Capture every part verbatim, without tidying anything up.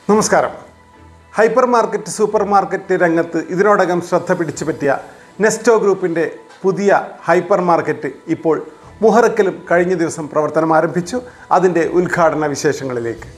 നമസ്കാരം. Hyper market super market രംഗത്ത് ഇതിനോടകം ശ്രദ്ധ പിടിച്ചു പറ്റിയ നെസ്റ്റോ ഗ്രൂപ്പിൻ്റെ പുതിയ ഹൈപ്പർ മാർക്കറ്റ് ഇപ്പോൾ മുഹറക്കിലും കഴിഞ്ഞ ദിവസം പ്രവർത്തനം ആരംഭിച്ചു. അതിൻ്റെ ഉദ്ഘാടന വിശേഷങ്ങളിലേക്ക്.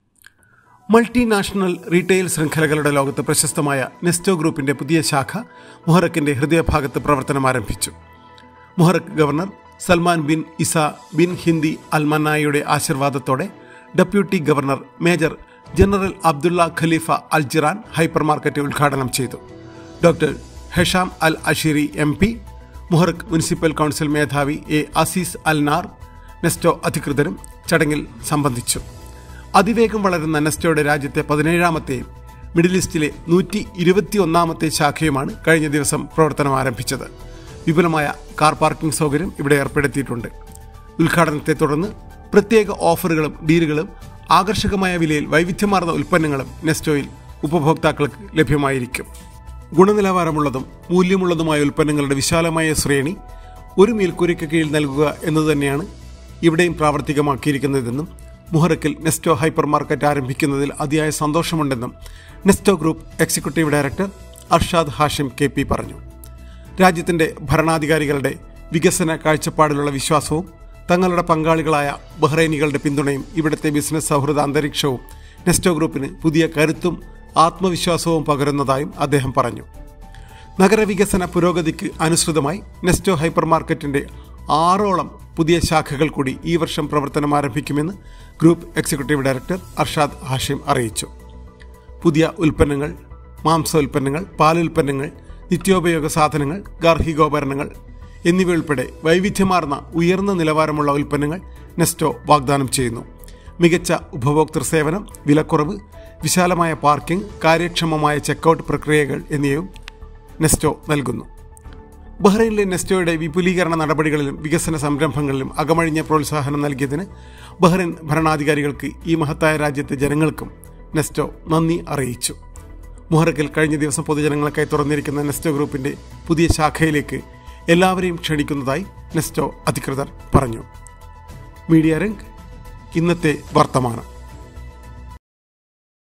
മൾട്ടിനാഷണൽ റീറ്റെയിൽ ശൃംഖലകളുടെ ലോകത്ത് പ്രശസ്തമായ നെസ്റ്റോ ഗ്രൂപ്പിൻ്റെ പുതിയ ശാഖ മുഹറക്കിൻ്റെ ഹൃദയഭാഗത്ത് പ്രവർത്തനം ആരംഭിച്ചു. Muharraq governor Salman bin Isa bin Hindi അൽമനായുടെ ആശീർവാദത്തോടെ deputy governor major general Abdulla Khalifa Al Jiran hyper market ഉദ്ഘാടനം ചെയ്തു. Doctor Hesham Al Asheeri M P, Muharraq municipal council മേധാവി A Aziz Al Nar, Nesto അധികൃതരും ചടങ്ങിൽ സംബന്ധിച്ചു. അതിവേഗം വളരുന്ന നെസ്റ്റോയുടെ രാജ്യത്തെ പതിനേഴാമത്തെയും മിഡിൽ ഈസ്റ്റിലെ നൂറ്റി ഇരുപത്തി ഒന്നാമത്തെ ശാഖയുമാണ് കഴിഞ്ഞ ദിവസം പ്രവർത്തനം ആരംഭിച്ചത്. വിപുലമായ കാർ പാർക്കിംഗ് സൗകര്യം ഇവിടെ ഏർപ്പെടുത്തിയിട്ടുണ്ട്. ഉദ്ഘാടനത്തെ തുടർന്ന് പ്രത്യേക ഓഫറുകളും ഡീലുകളും ആകർഷകമായ വിലയിൽ വൈവിധ്യമാർന്ന ഉൽപ്പന്നങ്ങളും നെസ്റ്റോയിൽ ഉപഭോക്താക്കൾക്ക് ലഭ്യമായിരിക്കും. ഗുണനിലവാരമുള്ളതും മൂല്യമുള്ളതുമായ ഉൽപ്പന്നങ്ങളുടെ വിശാലമായ ശ്രേണി ഒരു മേൽക്കൂരയ്ക്ക് കീഴിൽ നൽകുക എന്നതുതന്നെയാണ് ഇവിടെയും പ്രാവർത്തികമാക്കിയിരിക്കുന്നതെന്നും മുഹറക്കിൽ നെസ്റ്റോ ഹൈപ്പർ മാർക്കറ്റ് ആരംഭിക്കുന്നതിൽ അതിയായ സന്തോഷമുണ്ടെന്നും Nesto group executive director Arshad Hashim K P പറഞ്ഞു. രാജ്യത്തിൻ്റെ ഭരണാധികാരികളുടെ വികസന കാഴ്ചപ്പാടിലുള്ള വിശ്വാസവും തങ്ങളുടെ പങ്കാളികളായ ബഹ്റൈനികളുടെ പിന്തുണയും ഇവിടുത്തെ ബിസിനസ് സൗഹൃദ അന്തരീക്ഷവും നെസ്റ്റോ ഗ്രൂപ്പിന് പുതിയ കരുത്തും ആത്മവിശ്വാസവും പകരുന്നതായും അദ്ദേഹം പറഞ്ഞു. നഗരവികസന പുരോഗതിക്ക് അനുസൃതമായി നെസ്റ്റോ ഹൈപ്പർ മാർക്കറ്റിൻ്റെ ആറോളം പുതിയ ശാഖകൾ കൂടി ഈ വർഷം പ്രവർത്തനം ആരംഭിക്കുമെന്ന് group executive director Arshad Hashim അറിയിച്ചു. പുതിയ ഉൽപ്പന്നങ്ങൾ, മാംസ ഉൽപ്പന്നങ്ങൾ, പാലുൽപ്പന്നങ്ങൾ, നിത്യോപയോഗ സാധനങ്ങൾ, ഗാർഹികോപകരണങ്ങൾ എന്നിവയുൾപ്പെടെ വൈവിധ്യമാർന്ന ഉയർന്ന നിലവാരമുള്ള ഉൽപ്പന്നങ്ങൾ നെസ്റ്റോ വാഗ്ദാനം ചെയ്യുന്നു. മികച്ച ഉപഭോക്തൃ സേവനം, വിലക്കുറവ്, വിശാലമായ പാർക്കിംഗ്, കാര്യക്ഷമമായ ചെക്കൗട്ട് പ്രക്രിയകൾ എന്നിവയും നെസ്റ്റോ നൽകുന്നു. ബഹ്റൈനിലെ നെസ്റ്റോയുടെ വിപുലീകരണ നടപടികളിലും വികസന സംരംഭങ്ങളിലും അകമഴിഞ്ഞ പ്രോത്സാഹനം നൽകിയതിന് ബഹ്റൈൻ ഭരണാധികാരികൾക്ക് ഈ മഹത്തായ രാജ്യത്തെ ജനങ്ങൾക്കും നെസ്റ്റോ നന്ദി അറിയിച്ചു. മുഹറക്കിൽ കഴിഞ്ഞ ദിവസം പൊതുജനങ്ങൾക്കായി തുറന്നിരിക്കുന്ന നെസ്റ്റോ ഗ്രൂപ്പിൻ്റെ പുതിയ ശാഖയിലേക്ക് എല്ലാവരെയും ക്ഷണിക്കുന്നതായി നെസ്റ്റോ അധികൃതർ പറഞ്ഞു. മീഡിയ രംഗ്, ഇന്നത്തെ വർത്തമാനം.